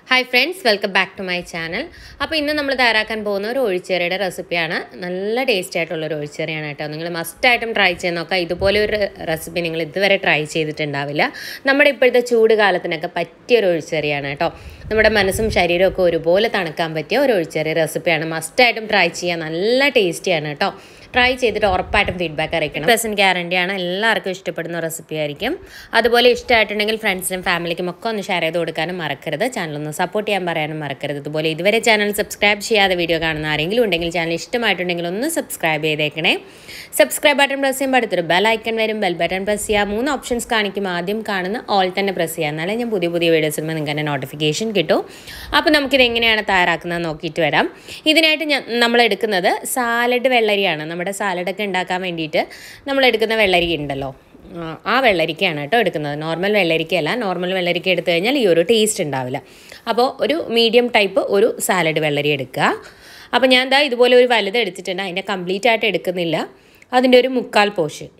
Hi friends, welcome back to my channel. അപ്പോൾ ഇന്ന് നമ്മൾ തയ്യാറാക്കാൻ പോകുന്ന ഒരു ഒഴിച്ചേറിയുടെ റെസിപ്പിയാണ്. നല്ല ടേസ്റ്റി ആയിട്ടുള്ള ഒരു ഒഴിച്ചേറിയാണ് കേട്ടോ. നിങ്ങൾ മസ്റ്റ് ആയിട്ടും ട്രൈ ചെയ്ത് നോക്കുക. ഇതുപോലെ ഒരു റെസിപ്പി നിങ്ങൾ ഇതുവരെ ട്രൈ ചെയ്തിട്ടുണ്ടാവില്ല. നമ്മുടെ ഇപ്പോഴത്തെ ചൂട് കാലത്തിനൊക്കെ പറ്റിയ ഒരു ഒഴിച്ചേറിയാണ് കേട്ടോ. നമ്മുടെ മനസ്സും ശരീരവും ഒക്കെ ഒരുപോലെ തണുക്കാൻ പറ്റിയ ഒരു ഒഴിച്ചേറിയ റെസിപ്പിയാണ്. മസ്റ്റ് ആയിട്ടും ട്രൈ ചെയ്യാൻ നല്ല ടേസ്റ്റിയാണ് കേട്ടോ. ട്രൈ ചെയ്തിട്ട് ഉറപ്പായിട്ടും ഫീഡ്ബാക്ക് അറിയിക്കണം. 100% ഗ്യാരണ്ടിയാണ്. എല്ലാവർക്കും ഇഷ്ടപ്പെടുന്ന റെസിപ്പി ആയിരിക്കും. അതുപോലെ ഇഷ്ടമായിട്ടുണ്ടെങ്കിൽ ഫ്രണ്ട്സിനും ഫാമിലിക്കും ഒക്കെ ഒന്ന് ഷെയർ ചെയ്ത് കൊടുക്കാനും മറക്കരുത്. ചാനലൊന്ന് സപ്പോർട്ട് ചെയ്യാൻ പറയാനും മറക്കരുത്. അതുപോലെ ഇതുവരെ ചാനൽ സബ്സ്ക്രൈബ് ചെയ്യാതെ വീഡിയോ കാണുന്ന ആരെങ്കിലും ഉണ്ടെങ്കിൽ ചാനൽ ഇഷ്ടമായിട്ടുണ്ടെങ്കിൽ ഒന്ന് സബ്സ്ക്രൈബ് ചെയ്തേക്കണേ. സബ്സ്ക്രൈബ് ബട്ടൺ പ്രസ് ചെയ്യുമ്പോൾ അടുത്തൊരു ബെൽ ഐക്കൺ വരും. ബെൽ ബട്ടൺ പ്രസ് ചെയ്യുക. 3 ഓപ്ഷൻസ് കാണിക്കും. ആദ്യം കാണുന്ന ഓൾ തന്നെ പ്രസ് ചെയ്യുക. എന്നാലേ ഞാൻ പുതിയ വീഡിയോസ് ഇടുമ്പോൾ നിങ്ങൾക്ക് തന്നെ നോട്ടിഫിക്കേഷൻ കിട്ടും. അപ്പോൾ നമുക്കിത് എങ്ങനെയാണ് തയ്യാറാക്കുന്നത് നോക്കിയിട്ട് വരാം. ഇതിനായിട്ട് നമ്മൾ എടുക്കുന്നത് സാലഡ് വെള്ളരിയാണ്. നമ്മുടെ സാലഡൊക്കെ ഉണ്ടാക്കാൻ വേണ്ടിയിട്ട് നമ്മൾ എടുക്കുന്ന വെള്ളരി ഉണ്ടല്ലോ, ആ വെള്ളരിക്കയാണ് കേട്ടോ എടുക്കുന്നത്. നോർമൽ വെള്ളരിക്കയല്ല. നോർമൽ വെള്ളരിക്ക എടുത്തു കഴിഞ്ഞാൽ ഈ ഒരു ടേസ്റ്റ് ഉണ്ടാവില്ല. അപ്പോൾ ഒരു മീഡിയം ടൈപ്പ് ഒരു സാലഡ് വെള്ളരി എടുക്കുക. അപ്പോൾ ഞാൻ ദാ ഇതുപോലെ ഒരു വലുത് എടുത്തിട്ടുണ്ട്. അതിൻ്റെ കംപ്ലീറ്റ് ആയിട്ട് എടുക്കുന്നില്ല. അതിൻ്റെ ഒരു മുക്കാൽ പോർഷൻ,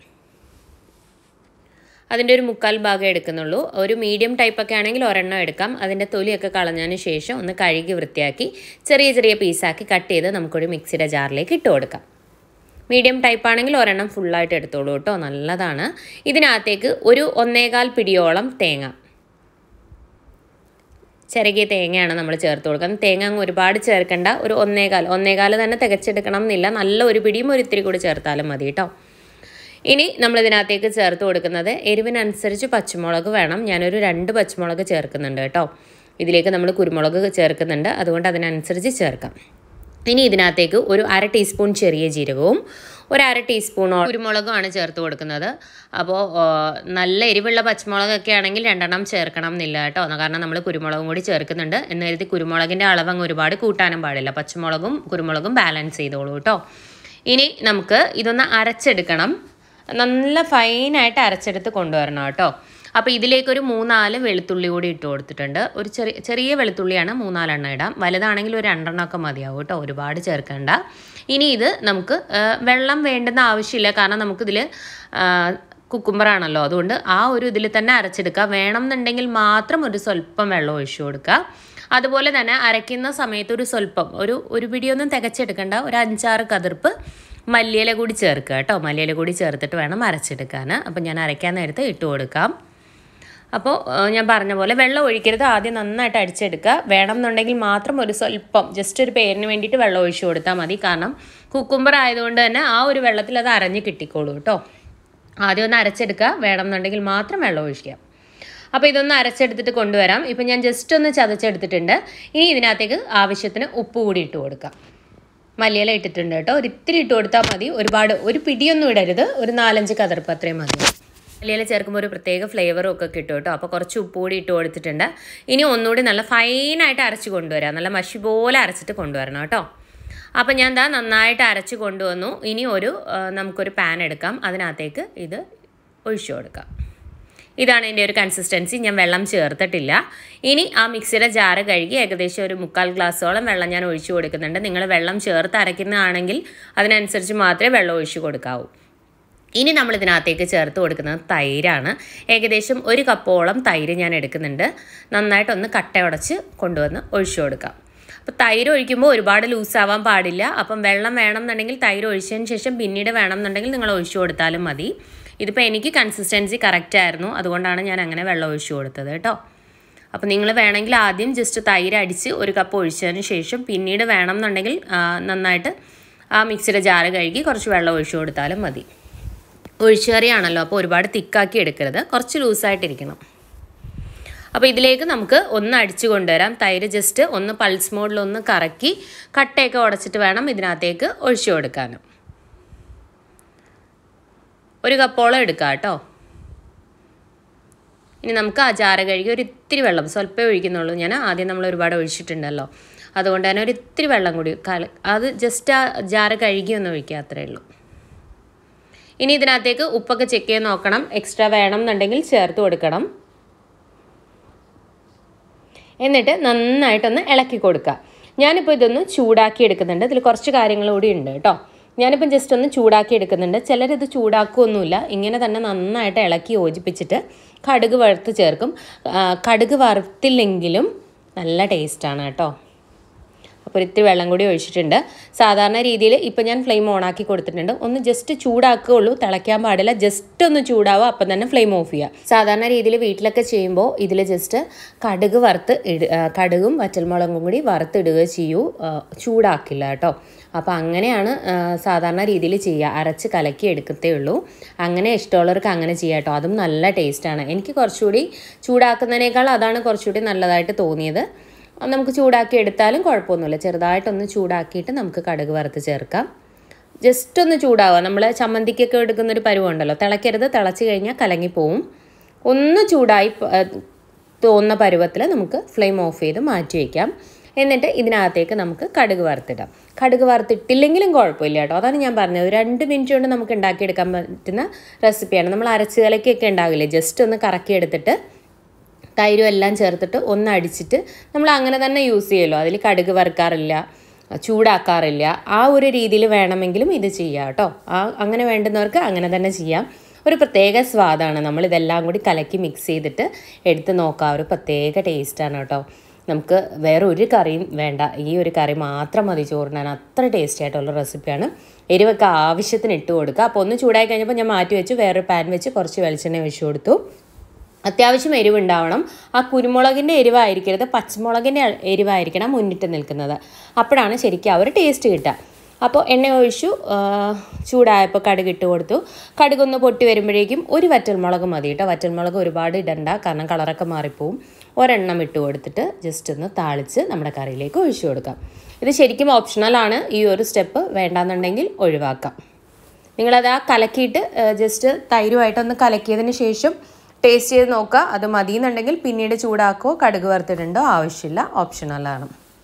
അതിൻ്റെ ഒരു മുക്കാൽ ഭാഗം എടുക്കുന്നുള്ളൂ. ഒരു മീഡിയം ടൈപ്പൊക്കെ ആണെങ്കിൽ ഒരെണ്ണം എടുക്കാം. അതിൻ്റെ തൊലിയൊക്കെ കളഞ്ഞതിന് ശേഷം ഒന്ന് കഴുകി വൃത്തിയാക്കി ചെറിയ പീസാക്കി കട്ട് ചെയ്ത് നമുക്കൊരു മിക്സിയുടെ ജാറിലേക്ക് ഇട്ട് കൊടുക്കാം. മീഡിയം ടൈപ്പ് ആണെങ്കിൽ ഒരെണ്ണം ഫുള്ളായിട്ട് എടുത്തോളൂ കേട്ടോ, നല്ലതാണ്. ഇതിനകത്തേക്ക് ഒരു 1.25 പിടിയോളം തേങ്ങ, ചിരകിയ തേങ്ങയാണ് നമ്മൾ ചേർത്ത് കൊടുക്കുന്നത്. തേങ്ങ അങ്ങ് ഒരുപാട് ചേർക്കേണ്ട. ഒരു 1.25 തന്നെ തികച്ചെടുക്കണം എന്നില്ല. നല്ല ഒരു പിടിയും ഒരു ഇത്തിരി കൂടി ചേർത്താലും മതി കേട്ടോ. ഇനി നമ്മളിതിനകത്തേക്ക് ചേർത്ത് കൊടുക്കുന്നത് എരിവിനനുസരിച്ച് പച്ചമുളക് വേണം. ഞാനൊരു 2 പച്ചമുളക് ചേർക്കുന്നുണ്ട് കേട്ടോ. ഇതിലേക്ക് നമ്മൾ കുരുമുളക് ചേർക്കുന്നുണ്ട്, അതുകൊണ്ട് അതിനനുസരിച്ച് ചേർക്കാം. ഇനി ഇതിനകത്തേക്ക് ഒരു 1/2 ടീസ്പൂൺ ചെറിയ ജീരകവും ഒരു 1/2 ടീസ്പൂൺ കുരുമുളകുമാണ് ചേർത്ത് കൊടുക്കുന്നത്. അപ്പോൾ നല്ല എരിവുള്ള പച്ചമുളകൊക്കെ ആണെങ്കിൽ 2 ചേർക്കണം എന്നില്ല കേട്ടോ. കാരണം നമ്മൾ കുരുമുളകും കൂടി ചേർക്കുന്നുണ്ട് എന്ന് കരുതി കുരുമുളകിൻ്റെ അളവ് അങ്ങ് ഒരുപാട് കൂട്ടാനും പാടില്ല. പച്ചമുളകും കുരുമുളകും ബാലൻസ് ചെയ്തോളൂ കേട്ടോ. ഇനി നമുക്ക് ഇതൊന്ന് അരച്ചെടുക്കണം. നല്ല ഫൈനായിട്ട് അരച്ചെടുത്ത് കൊണ്ടുവരണം കേട്ടോ. അപ്പോൾ ഇതിലേക്കൊരു 3-4 വെളുത്തുള്ളി കൂടി ഇട്ട് കൊടുത്തിട്ടുണ്ട്. ഒരു ചെറിയ വെളുത്തുള്ളിയാണ്, 3-4 എണ്ണം ഇടാം. വലുതാണെങ്കിൽ ഒരു 2 എണ്ണമൊക്കെ മതിയാവും കേട്ടോ, ഒരുപാട് ചേർക്കണ്ട. ഇനി ഇത് നമുക്ക് വെള്ളം വേണ്ടുന്ന ആവശ്യമില്ല, കാരണം നമുക്കിതിൽ കുക്കുംബറാണല്ലോ. അതുകൊണ്ട് ആ ഒരു ഇതിൽ തന്നെ അരച്ചെടുക്കുക. വേണം എന്നുണ്ടെങ്കിൽ മാത്രം ഒരു സ്വല്പം വെള്ളം ഒഴിച്ചു കൊടുക്കുക. അതുപോലെ തന്നെ അരയ്ക്കുന്ന സമയത്ത് ഒരു സ്വല്പം ഒരു പിടിയൊന്നും തികച്ചെടുക്കണ്ട. ഒരു 5-6 കതിർപ്പ് മല്ലിയില കൂടി ചേർക്കുക കേട്ടോ. മല്ലിയില കൂടി ചേർത്തിട്ട് വേണം അരച്ചെടുക്കാൻ. അപ്പോൾ ഞാൻ അരയ്ക്കാൻ നേരത്തെ ഇട്ട് കൊടുക്കാം. അപ്പോൾ ഞാൻ പറഞ്ഞ പോലെ വെള്ളം ഒഴിക്കരുത്. ആദ്യം നന്നായിട്ട് അടിച്ചെടുക്കുക. വേണം എന്നുണ്ടെങ്കിൽ മാത്രം ഒരു സ്വല്പം ജസ്റ്റ് ഒരു പേരിന് വേണ്ടിയിട്ട് വെള്ളം ഒഴിച്ചു കൊടുത്താൽ മതി. കാരണം കുക്കുംബർ ആയതുകൊണ്ട് തന്നെ ആ ഒരു വെള്ളത്തിൽ അത് അരഞ്ഞ് കിട്ടിക്കോളൂ കേട്ടോ. ആദ്യം ഒന്ന് അരച്ചെടുക്കുക. വേണം എന്നുണ്ടെങ്കിൽ മാത്രം വെള്ളം ഒഴിക്കുക. അപ്പോൾ ഇതൊന്ന് അരച്ചെടുത്തിട്ട് കൊണ്ടുവരാം. ഇപ്പം ഞാൻ ജസ്റ്റ് ഒന്ന് ചതച്ചെടുത്തിട്ടുണ്ട്. ഇനി ഇതിനകത്തേക്ക് ആവശ്യത്തിന് ഉപ്പ് കൂടി ഇട്ട് കൊടുക്കാം. മല്ലിയില ഇട്ടിട്ടുണ്ട് കേട്ടോ. ഒരിത്തിരി ഇട്ട് കൊടുത്താൽ മതി. ഒരു പിടിയൊന്നും ഇടരുത്. ഒരു 4-5 കതിർപ്പ് അത്രയും മതി. മല്ലിയില ചേർക്കുമ്പോൾ ഒരു പ്രത്യേക ഫ്ലേവറും ഒക്കെ കിട്ടും കേട്ടോ. അപ്പോൾ കുറച്ച് ഉപ്പ് കൂടി ഇട്ട് കൊടുത്തിട്ടുണ്ട്. ഇനി ഒന്നുകൂടി നല്ല ഫൈനായിട്ട് അരച്ച് കൊണ്ടുവരാം. നല്ല മഷി പോലെ അരച്ചിട്ട് കൊണ്ടുവരണം കേട്ടോ. അപ്പോൾ ഞാൻ നന്നായിട്ട് അരച്ച് കൊണ്ടുവന്നു. ഇനി നമുക്കൊരു പാൻ എടുക്കാം. അതിനകത്തേക്ക് ഇത് ഒഴിച്ചു കൊടുക്കാം. ഇതാണ് ഇതിൻ്റെ ഒരു കൺസിസ്റ്റൻസി. ഞാൻ വെള്ളം ചേർത്തിട്ടില്ല. ഇനി ആ മിക്സിയുടെ ജാറ് കഴുകി ഏകദേശം ഒരു 3/4 ഗ്ലാസ്സോളം വെള്ളം ഞാൻ ഒഴിച്ചു കൊടുക്കുന്നുണ്ട്. നിങ്ങൾ വെള്ളം ചേർത്ത് അരയ്ക്കുന്നതാണെങ്കിൽ അതിനനുസരിച്ച് മാത്രമേ വെള്ളം ഒഴിച്ചു കൊടുക്കാവൂ. ഇനി നമ്മൾ ഇതിനകത്തേക്ക് ചേർത്ത് കൊടുക്കുന്നത് തൈരാണ്. ഏകദേശം 1 കപ്പോളം തൈര് ഞാൻ എടുക്കുന്നുണ്ട്. നന്നായിട്ടൊന്ന് കട്ട ഉടച്ച് കൊണ്ടുവന്ന് ഒഴിച്ചു കൊടുക്കാം. അപ്പോൾ തൈര് ഒഴിക്കുമ്പോൾ ഒരുപാട് ലൂസാവാൻ പാടില്ല. അപ്പം വെള്ളം വേണം എന്നുണ്ടെങ്കിൽ തൈര് ഒഴിച്ചതിന് ശേഷം പിന്നീട് വേണം എന്നുണ്ടെങ്കിൽ നിങ്ങൾ ഒഴിച്ചു കൊടുത്താലും മതി. ഇതിപ്പോൾ എനിക്ക് കൺസിസ്റ്റൻസി കറക്റ്റ് ആയിരുന്നു, അതുകൊണ്ടാണ് ഞാൻ അങ്ങനെ വെള്ളം ഒഴിച്ചു കൊടുത്തത് കേട്ടോ. അപ്പോൾ നിങ്ങൾ വേണമെങ്കിൽ ആദ്യം ജസ്റ്റ് തൈര് അടിച്ച് 1 കപ്പ് ഒഴിച്ചതിന് ശേഷം പിന്നീട് വേണം എന്നുണ്ടെങ്കിൽ നന്നായിട്ട് ആ മിക്സിയുടെ ജാറ് കഴുകി കുറച്ച് വെള്ളം ഒഴിച്ചു കൊടുത്താലും മതി. ഒഴിച്ചുകറിയാണല്ലോ, അപ്പോൾ ഒരുപാട് തിക്കാക്കി എടുക്കരുത്, കുറച്ച് ലൂസായിട്ടിരിക്കണം. അപ്പോൾ ഇതിലേക്ക് നമുക്ക് ഒന്ന് അടിച്ചു കൊണ്ടുവരാം. തൈര് ജസ്റ്റ് ഒന്ന് പൾസ് മോഡിലൊന്ന് കറക്കി കട്ടയൊക്കെ ഉടച്ചിട്ട് വേണം ഇതിനകത്തേക്ക് ഒഴിച്ചു കൊടുക്കാനും. 1 കപ്പോളം എടുക്കാം കേട്ടോ. ഇനി നമുക്ക് ആ ജാറ് കഴുകി ഒരു ഇത്തിരി വെള്ളം സ്വല്പമേ ഒഴിക്കുന്നുള്ളൂ. ഞാൻ ആദ്യം നമ്മൾ ഒരുപാട് ഒഴിച്ചിട്ടുണ്ടല്ലോ, അതുകൊണ്ട് തന്നെ ഒരു ഇത്തിരി വെള്ളം കൂടി അത് ജസ്റ്റ് ആ ജാറ് കഴുകി ഒന്ന് ഒഴിക്കുക, അത്രയേ ഉള്ളൂ. ഇനി ഇതിനകത്തേക്ക് ഉപ്പൊക്കെ ചെക്ക് ചെയ്ത് നോക്കണം. എക്സ്ട്രാ വേണം എന്നുണ്ടെങ്കിൽ ചേർത്ത് കൊടുക്കണം. എന്നിട്ട് നന്നായിട്ടൊന്ന് ഇളക്കി കൊടുക്കുക. ഞാനിപ്പോൾ ഇതൊന്ന് ചൂടാക്കി എടുക്കുന്നുണ്ട്. ഇതിൽ കുറച്ച് കാര്യങ്ങൾ കൂടി ഉണ്ട് കേട്ടോ. ഞാനിപ്പം ജസ്റ്റ് ഒന്ന് ചൂടാക്കി എടുക്കുന്നുണ്ട്. ചിലരിത് ചൂടാക്കുകയൊന്നുമില്ല, ഇങ്ങനെ തന്നെ നന്നായിട്ട് ഇളക്കി യോജിപ്പിച്ചിട്ട് കടുക് വറുത്ത് ചേർക്കും. കടുക് വറുത്തില്ലെങ്കിലും നല്ല ടേസ്റ്റാണ് കേട്ടോ. അപ്പോൾ ഇത്തിരി വെള്ളം കൂടി ഒഴിച്ചിട്ടുണ്ട്. സാധാരണ രീതിയിൽ ഇപ്പോൾ ഞാൻ ഫ്ലെയിം ഓണാക്കി കൊടുത്തിട്ടുണ്ട്. ഒന്ന് ജസ്റ്റ് ചൂടാക്കുകയുള്ളൂ, തിളയ്ക്കാൻ പാടില്ല. ജസ്റ്റ് ഒന്ന് ചൂടാവുക, അപ്പം തന്നെ ഫ്ലെയിം ഓഫ് ചെയ്യുക. സാധാരണ രീതിയിൽ വീട്ടിലൊക്കെ ചെയ്യുമ്പോൾ ഇതിൽ ജസ്റ്റ് കടുകും വറ്റൽമുളകും കൂടി വറുത്തിടുക ചെയ്യൂ, ചൂടാക്കില്ല കേട്ടോ. അപ്പോൾ അങ്ങനെയാണ് സാധാരണ രീതിയിൽ ചെയ്യുക, അരച്ച് കലക്കി എടുക്കത്തേ ഉള്ളൂ. അങ്ങനെ ഇഷ്ടമുള്ളവർക്ക് അങ്ങനെ ചെയ്യാം കേട്ടോ. അതും നല്ല ടേസ്റ്റാണ്. എനിക്ക് കുറച്ചുകൂടി ചൂടാക്കുന്നതിനേക്കാൾ അതാണ് കുറച്ചുകൂടി നല്ലതായിട്ട് തോന്നിയത്. നമുക്ക് ചൂടാക്കി എടുത്താലും കുഴപ്പമൊന്നുമില്ല. ചെറുതായിട്ടൊന്ന് ചൂടാക്കിയിട്ട് നമുക്ക് കടുക് വറുത്ത് ചേർക്കാം. ജസ്റ്റ് ഒന്ന് ചൂടാവുക. നമ്മൾ ചമ്മന്തിക്കൊക്കെ എടുക്കുന്നൊരു പരുവുണ്ടല്ലോ, തിളയ്ക്കരുത്. തിളച്ച് കഴിഞ്ഞാൽ കലങ്ങിപ്പോവും. ഒന്ന് ചൂടായി തോന്നുന്ന പരുവത്തിൽ നമുക്ക് ഫ്ലെയിം ഓഫ് ചെയ്ത് മാറ്റി വയ്ക്കാം. എന്നിട്ട് ഇതിനകത്തേക്ക് നമുക്ക് കടുക് വറുത്തിടാം. കടുക് വറുത്തിട്ടില്ലെങ്കിലും കുഴപ്പമില്ല കേട്ടോ. അതാണ് ഞാൻ പറഞ്ഞത്, 2 മിനിറ്റ് കൊണ്ട് നമുക്ക് ഉണ്ടാക്കിയെടുക്കാൻ പറ്റുന്ന റെസിപ്പിയാണ്. നമ്മൾ അരച്ച് കലക്കിയൊക്കെ ഉണ്ടാവില്ലേ, ജസ്റ്റ് ഒന്ന് കറക്കിയെടുത്തിട്ട് തൈരും എല്ലാം ചേർത്തിട്ട് ഒന്ന് അടിച്ചിട്ട് നമ്മൾ അങ്ങനെ തന്നെ യൂസ് ചെയ്യുമല്ലോ. അതിൽ കടുക് വറുക്കാറില്ല, ചൂടാക്കാറില്ല. ആ ഒരു രീതിയിൽ വേണമെങ്കിലും ഇത് ചെയ്യാം കേട്ടോ. അങ്ങനെ വേണ്ടുന്നവർക്ക് അങ്ങനെ തന്നെ ചെയ്യാം. ഒരു പ്രത്യേക സ്വാദാണ്. നമ്മളിതെല്ലാം കൂടി കലക്കി മിക്സ് ചെയ്തിട്ട് എടുത്ത് നോക്കാം. ഒരു പ്രത്യേക ടേസ്റ്റാണ് കേട്ടോ. നമുക്ക് വേറെ ഒരു കറിയും വേണ്ട, ഈ ഒരു കറി മാത്രം മതി ചോറിനാൻ. അത്ര ടേസ്റ്റി ആയിട്ടുള്ള റെസിപ്പിയാണ്. എരിവൊക്കെ ആവശ്യത്തിന് ഇട്ട് കൊടുക്കുക. അപ്പോൾ ഒന്ന് ചൂടായി കഴിഞ്ഞപ്പോൾ ഞാൻ മാറ്റി വെച്ച് വേറൊരു പാൻ വെച്ച് കുറച്ച് വെളിച്ചെണ്ണ ഒഴിച്ച് കൊടുത്തു. അത്യാവശ്യം എരിവുണ്ടാവണം. ആ കുരുമുളകിൻ്റെ എരിവായിരിക്കരുത്, പച്ചമുളകിൻ്റെ എരിവായിരിക്കണം മുന്നിട്ട് നിൽക്കുന്നത്. അപ്പോഴാണ് ശരിക്കും ആ ഒരു ടേസ്റ്റ് കിട്ടുക. അപ്പോൾ എണ്ണ ഒഴിച്ചു, ചൂടായപ്പോൾ കടുക് ഇട്ട് കൊടുത്തു. കടുകൊന്ന് പൊട്ടി വരുമ്പോഴേക്കും ഒരു വറ്റൽമുളക് മതി കേട്ടോ. വറ്റൽമുളക് ഒരുപാട് ഇടണ്ട, കാരണം കളറൊക്കെ മാറിപ്പോവും. ഒരെണ്ണം ഇട്ട് കൊടുത്തിട്ട് ജസ്റ്റ് ഒന്ന് താളിച്ച് നമ്മുടെ കറിയിലേക്ക് ഒഴിച്ചു കൊടുക്കാം. ഇത് ശരിക്കും ഓപ്ഷണലാണ്. ഈ ഒരു സ്റ്റെപ്പ് വേണ്ടാന്നുണ്ടെങ്കിൽ ഒഴിവാക്കാം. നിങ്ങളത് കലക്കിയിട്ട് ജസ്റ്റ് തൈരുമായിട്ടൊന്ന് കലക്കിയതിന് ശേഷം ടേസ്റ്റ് ചെയ്ത് നോക്കുക. അത് മതിയെന്നുണ്ടെങ്കിൽ പിന്നീട് ചൂടാക്കുകയോ കടുക് വറുത്തിടണ്ടോ ആവശ്യമില്ല, ഓപ്ഷണലാണ്.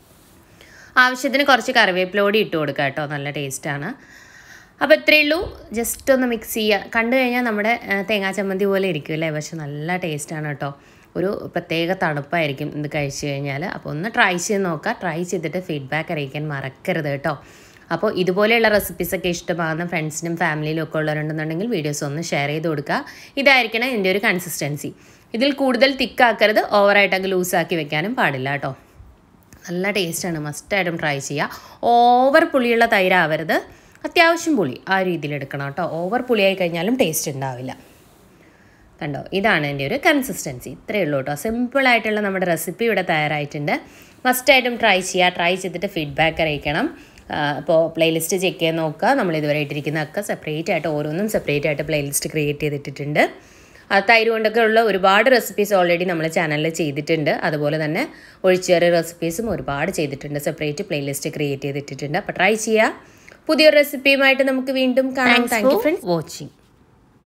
ആവശ്യത്തിന് കുറച്ച് കറിവേപ്പിലയോടെ ഇട്ട് കൊടുക്കുക കേട്ടോ, നല്ല ടേസ്റ്റാണ്. അപ്പോൾ ഇത്രയേ ഉള്ളൂ. ജസ്റ്റ് ഒന്ന് മിക്സ് ചെയ്യുക. കണ്ടു കഴിഞ്ഞാൽ നമ്മുടെ തേങ്ങാ ചമ്മന്തി പോലെ ഇരിക്കും അല്ലേ, പക്ഷെ നല്ല ടേസ്റ്റാണ് കേട്ടോ. ഒരു പ്രത്യേക തണുപ്പായിരിക്കും ഇത് കഴിച്ച് കഴിഞ്ഞാൽ. അപ്പോൾ ഒന്ന് ട്രൈ ചെയ്ത് നോക്കുക. ട്രൈ ചെയ്തിട്ട് ഫീഡ്ബാക്ക് അറിയിക്കാൻ മറക്കരുത് കേട്ടോ. അപ്പോൾ ഇതുപോലെയുള്ള റെസിപ്പീസൊക്കെ ഇഷ്ടമാകുന്ന ഫ്രണ്ട്സിനും ഫാമിലിയിലും ഒക്കെ ഉള്ളവരുണ്ടെന്നുണ്ടെങ്കിൽ വീഡിയോസ് ഒന്ന് ഷെയർ ചെയ്ത് കൊടുക്കുക. ഇതായിരിക്കണം ഇതിൻ്റെ ഒരു കൺസിസ്റ്റൻസി. ഇതിൽ കൂടുതൽ തിക്കാക്കരുത്, ഓവറായിട്ടൊക്കെ ലൂസാക്കി വെക്കാനും പാടില്ല കേട്ടോ. നല്ല ടേസ്റ്റാണ്, മസ്റ്റായിട്ടും ട്രൈ ചെയ്യുക. ഓവർ പുളിയുള്ള തൈരാവരുത്, അത്യാവശ്യം പുളി ആ രീതിയിൽ എടുക്കണം കേട്ടോ. ഓവർ പുളിയായി കഴിഞ്ഞാലും ടേസ്റ്റ് ഉണ്ടാവില്ല. കണ്ടോ, ഇതാണ് എൻ്റെ ഒരു കൺസിസ്റ്റൻസി. ഇത്രയേ ഉള്ളൂ കേട്ടോ. സിമ്പിളായിട്ടുള്ള നമ്മുടെ റെസിപ്പി ഇവിടെ തയ്യാറായിട്ടുണ്ട്. മസ്റ്റായിട്ടും ട്രൈ ചെയ്യുക. ട്രൈ ചെയ്തിട്ട് ഫീഡ്ബാക്ക് അറിയിക്കണം. അപ്പോൾ പ്ലേലിസ്റ്റ് ചെക്ക് ചെയ്ത് നോക്കുക. നമ്മൾ ഇതുവരെ ഇട്ടിരിക്കുന്നതൊക്കെ സെപ്പറേറ്റ് ആയിട്ട് ഓരോന്നും സെപ്പറേറ്റ് ആയിട്ട് പ്ലേലിസ്റ്റ് ക്രിയേറ്റ് ചെയ്തിട്ടിട്ടുണ്ട്. തൈര് കൊണ്ടൊക്കെ ഉള്ള ഒരുപാട് റെസിപ്പീസ് ഓൾറെഡി നമ്മൾ ചാനലിൽ ചെയ്തിട്ടുണ്ട്. അതുപോലെ തന്നെ ഒഴിച്ചുകറി റെസിപ്പീസും ഒരുപാട് ചെയ്തിട്ടുണ്ട്, സെപ്പറേറ്റ് പ്ലേലിസ്റ്റ് ക്രിയേറ്റ് ചെയ്തിട്ടുണ്ട്. അപ്പോൾ ട്രൈ ചെയ്യുക. പുതിയൊരു റെസിപ്പിയുമായിട്ട് നമുക്ക് വീണ്ടും കാണാം. Thank you for watching.